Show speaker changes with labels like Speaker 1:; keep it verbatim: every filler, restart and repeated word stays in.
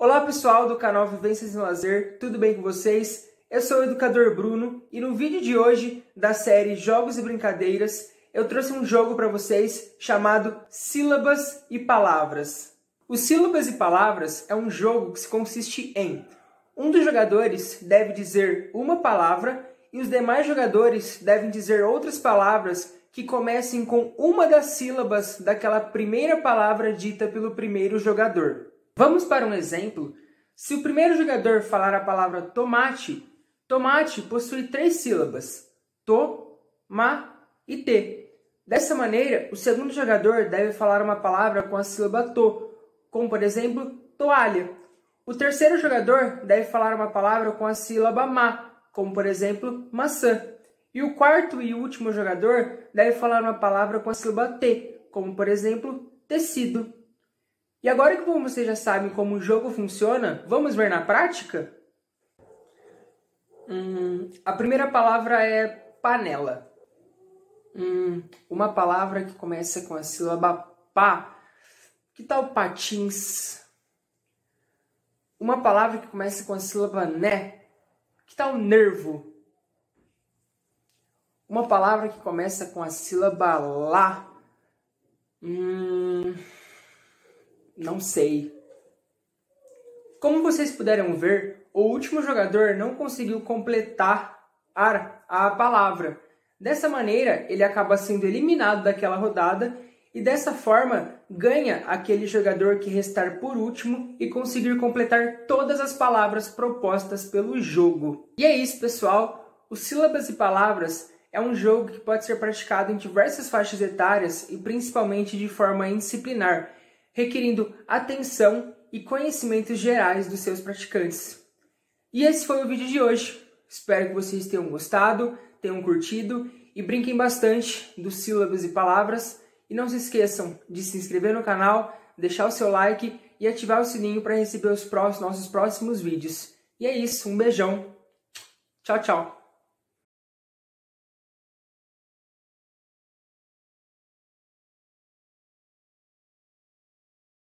Speaker 1: Olá pessoal do canal Vivências no Lazer, tudo bem com vocês? Eu sou o educador Bruno e no vídeo de hoje da série Jogos e Brincadeiras eu trouxe um jogo para vocês chamado Sílabas e Palavras. O Sílabas e Palavras é um jogo que se consiste em um dos jogadores deve dizer uma palavra e os demais jogadores devem dizer outras palavras que comecem com uma das sílabas daquela primeira palavra dita pelo primeiro jogador. Vamos para um exemplo. Se o primeiro jogador falar a palavra tomate, tomate possui três sílabas, to, ma e te. Dessa maneira, o segundo jogador deve falar uma palavra com a sílaba to, como por exemplo, toalha. O terceiro jogador deve falar uma palavra com a sílaba ma, como por exemplo, maçã. E o quarto e último jogador deve falar uma palavra com a sílaba te, como por exemplo, tecido. E agora que vocês já sabem como o jogo funciona, vamos ver na prática? Hum, a primeira palavra é panela. Hum, uma palavra que começa com a sílaba pá. Que tal patins? Uma palavra que começa com a sílaba né. Que tal nervo? Uma palavra que começa com a sílaba lá. Hum... Não sei. Como vocês puderam ver, o último jogador não conseguiu completar a palavra. Dessa maneira, ele acaba sendo eliminado daquela rodada e dessa forma ganha aquele jogador que restar por último e conseguir completar todas as palavras propostas pelo jogo. E é isso, pessoal. O Sílabas e Palavras é um jogo que pode ser praticado em diversas faixas etárias e principalmente de forma indisciplinar, requerindo atenção e conhecimentos gerais dos seus praticantes. E esse foi o vídeo de hoje. Espero que vocês tenham gostado, tenham curtido e brinquem bastante dos Sílabas e Palavras. E não se esqueçam de se inscrever no canal, deixar o seu like e ativar o sininho para receber os próximos, nossos próximos vídeos. E é isso, um beijão. Tchau, tchau.